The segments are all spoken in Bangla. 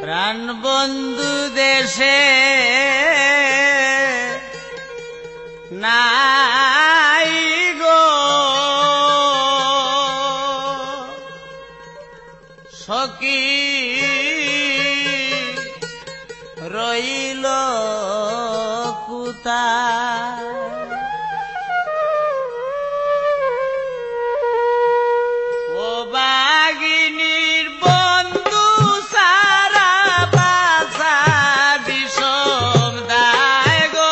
প্রাণবন্ধু দেশে নাই গো সখী রইল কোথায় ও বাগিনীর বন্ধু সারা বাসা বিষম দায় গো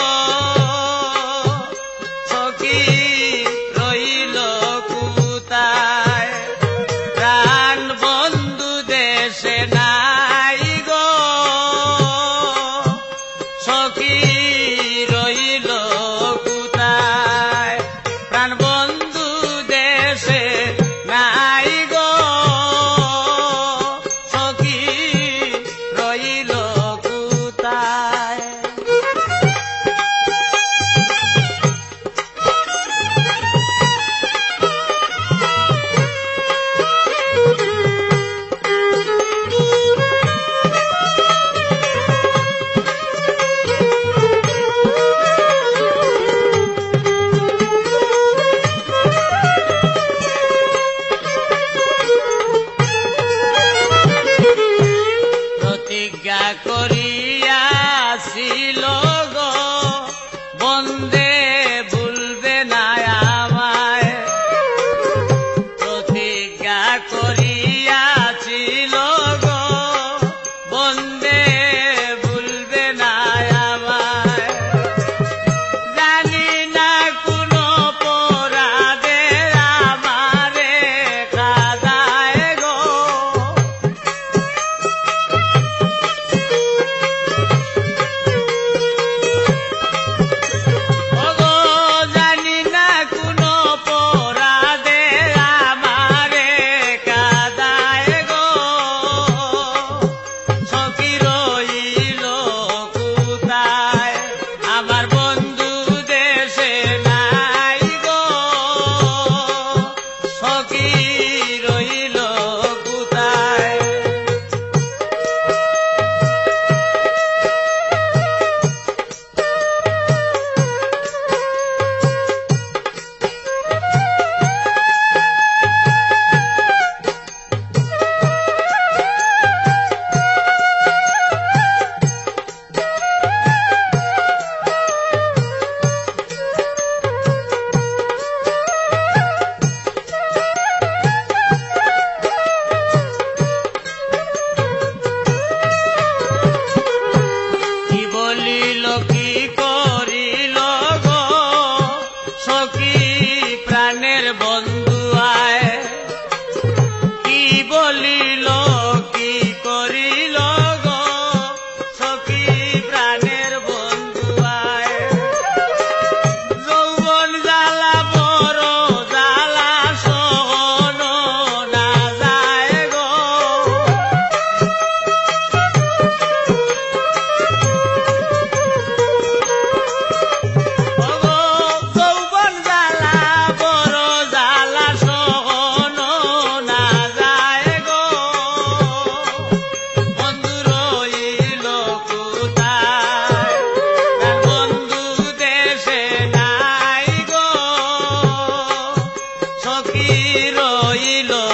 সখী রইল কোথায় প্রাণ বন্ধু দেশে নাই গো সখী রইল কোথায় প্রাণ বন্ধু দেশে নাই গো সখী রইল কোথায় প্রতিজ্ঞা করিয়াছিল গো বন্দে ভুলবে না আমায় প্রতিজ্ঞা করিয়াছিল গো বন্দে ভুলবে না আমায় জানি না কোন অপরাধে আমারে কাঁদায় গো জানি না কোন অপরাধে আমারে কাঁদায় গো সখী রইল কোথায় আমার বন্ধু দেশে নাই গো সখী রইল কোথায় কি বলিল কি করিল গো সখী প্রাণের বন্ধু আয় কি বলিল কি করিল গো সখী প্রাণের বন্ধু আয় যৌবন জ্বালা বড় জ্বালা সহন না যায় গো যৌবন জ্বালা বড় জ্বালা সহন না যায় গো বন্ধু রইল কোথায় বন্ধু দেশে নাই গো সখী রইল